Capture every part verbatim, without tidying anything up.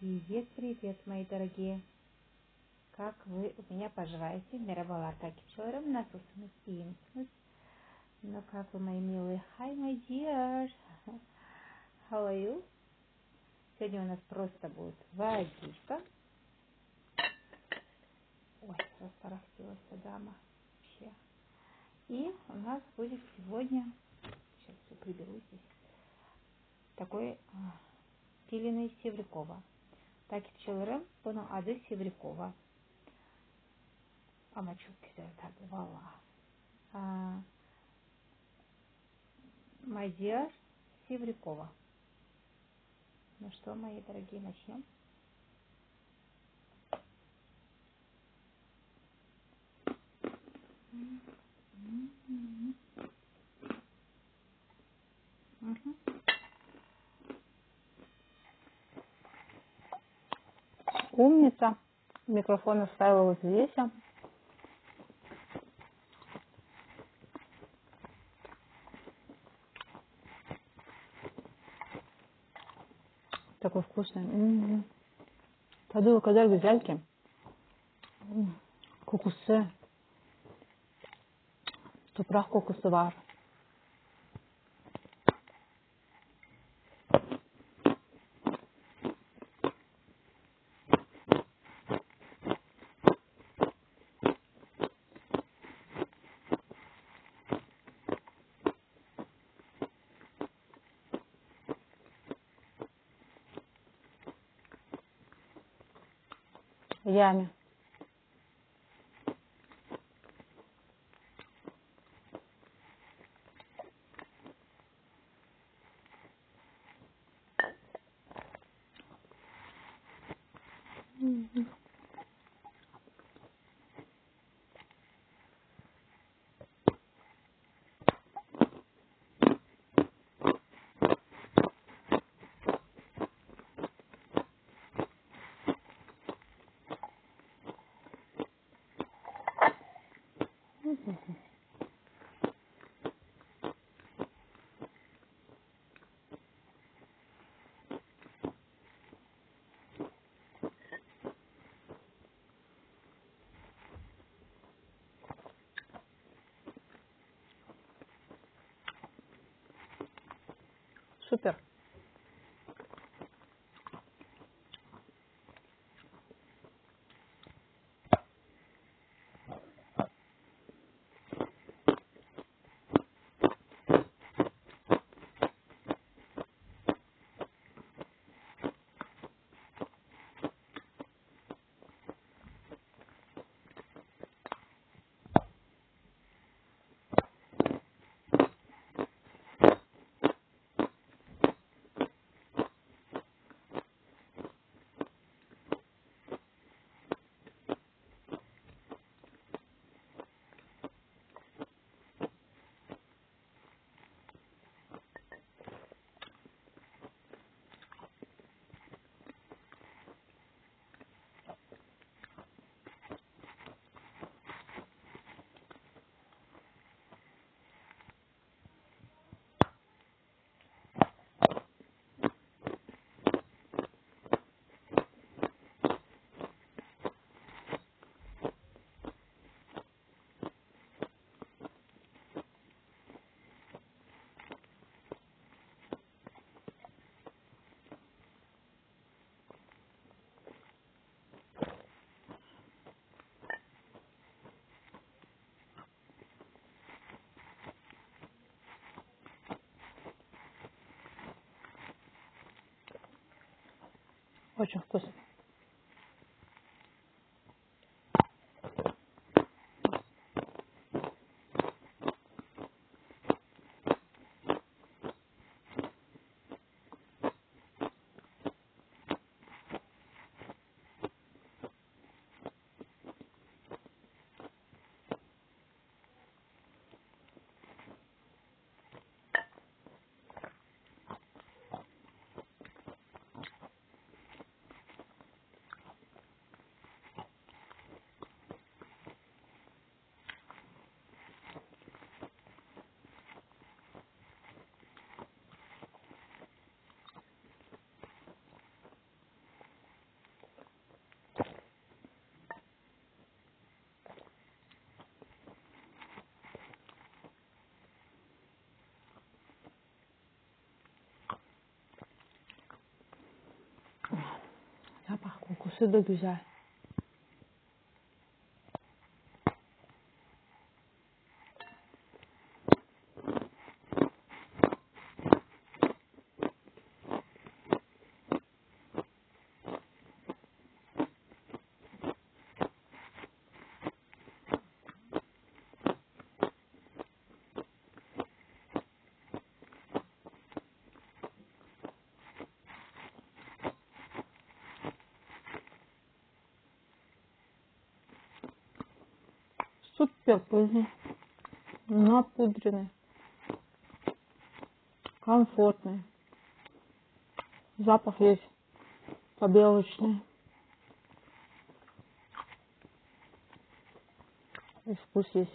Привет, привет, мои дорогие. Как вы у меня поживаете? Merhabalar takipçilerim. Nasılsınız? İyi misiniz? Ну, как вы, мои милые? Hi, my dear. How are you? Сегодня у нас просто будет водичка. Ой, распорохтилась дама. Вообще. И у нас будет сегодня, сейчас все приберу здесь, такой а, пиленый Севрюкова. Takipçilerim, bunun adı Севрюкова. Ama çok güzel tadı valla. My dear Севрюкова. Ну что, мои дорогие, начнем. Угу. Умница. Микрофон оставила вот здесь. Такой вкусный. М-м-м. Tadı o kadar güzel ki. Kokusu. Toprak kokusu var. Ями. Mm-hmm. Супер. Очень вкусно. Отсюда güzel. Супер вкусный, напудренный, комфортный. Запах есть побелочный. И вкус есть.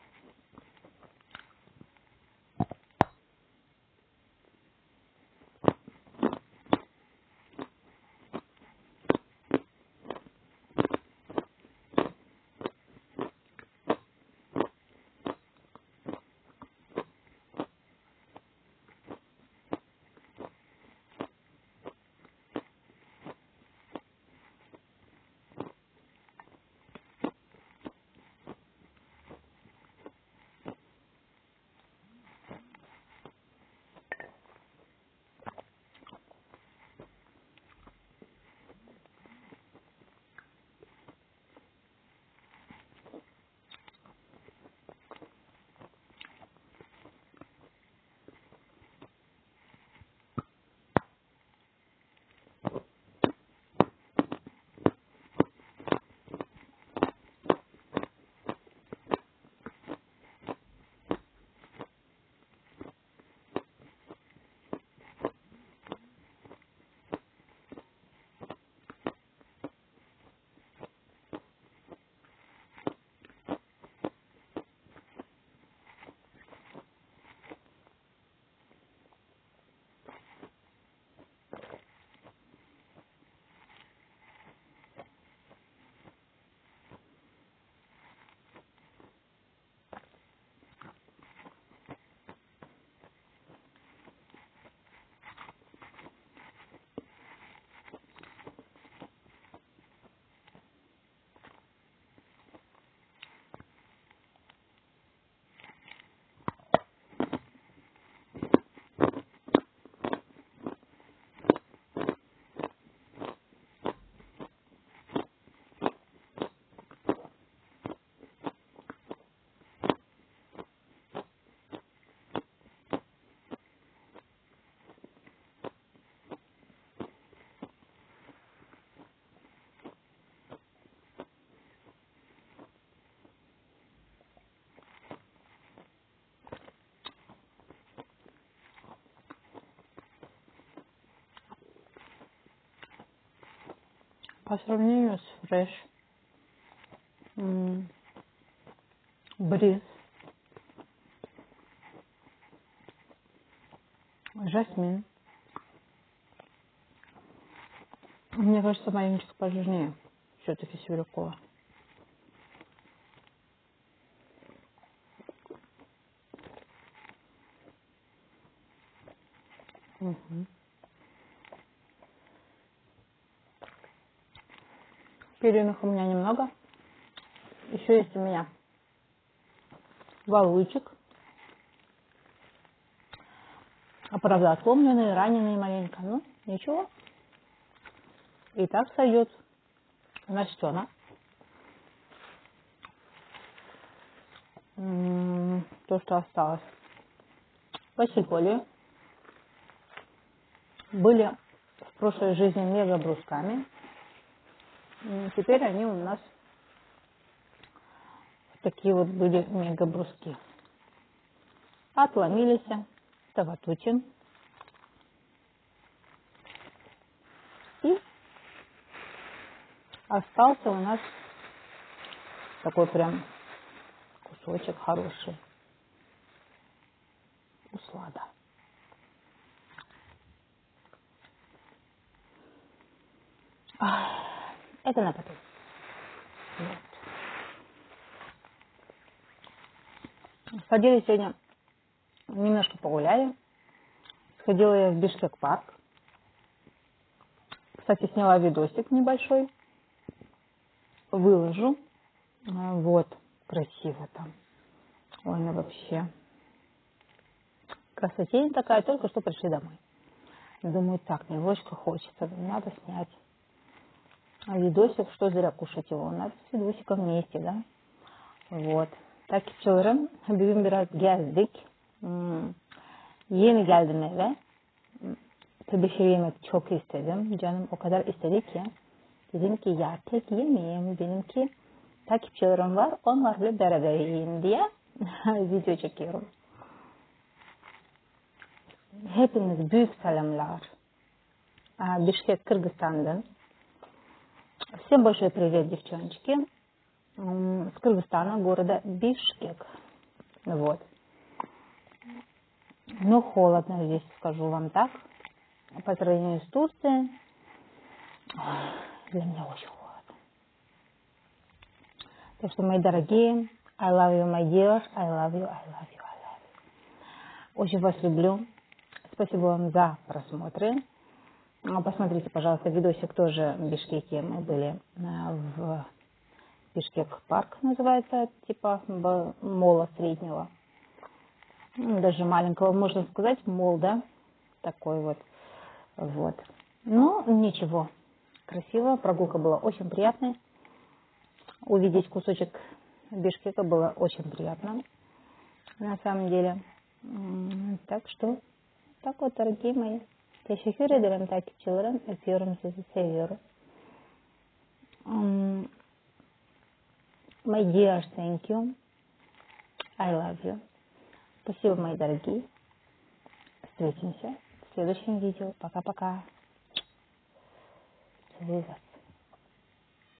По сравнению с фреш, бриз, жасмин, мне кажется, маленечко пожирнее все-таки Севрюкова. Угу. Перьев у меня немного. Еще есть у меня валучик. А правда, отломленный, раненый маленько. Ну, ничего. И так сойдет. Настена. То, что осталось. Пассифолии. Были в прошлой жизни мега-брусками. Теперь они у нас такие вот были мега-бруски. Отломились. Таватутин. И остался у нас такой прям кусочек хороший. Услада. Это на потом. Вот. Сходили сегодня, немножко погуляли. Сходила я в Бишкек парк. Кстати, сняла видосик небольшой выложу. Вот, красиво там. Ой, ну вообще. Красотень такая, только что пришли домой. Думаю, так, немножко хочется, надо снять. А видосик, что зря кушать его, надо с видосиком вместе, да? Вот. Takipçilerim, bugün biraz gezdik. Hmm. Yeni geldim eve. Tabii şey yemek çok istedim. Canım o kadar istedi ki. Dedim ki ya tek yemeyeyim. Benimki takipçilerim var. Onlarla beraber yiyeyim diye video çekiyorum. Hepiniz büyük selamlar. Бишкек, Кыргызстан'dan. Всем большой привет, девчоночки. С Кыргызстана, города Бишкек. Вот. Ну, холодно здесь, скажу вам так. По сравнению с Турцией, для меня очень холодно. Так что, мои дорогие, I love you, my dear, I love you, I love you, I love you. Очень вас люблю. Спасибо вам за просмотры. Посмотрите, пожалуйста, видосик тоже в Бишкеке. Мы были в Бишкек парк, называется, типа мола среднего. Даже маленького, можно сказать, мол, да? Такой вот. Вот. Ну, ничего. Красиво. Прогулка была очень приятная. Увидеть кусочек Бишкека было очень приятно. На самом деле. Так что, так вот, дорогие мои. Teşekkür ederim takipçilerim. Öpüyorum sizi, seviyorum. Um, my dear, thank you. I love you. Спасибо, мои дорогие. Встретимся в следующем видео. Пока-пока. Целую вас.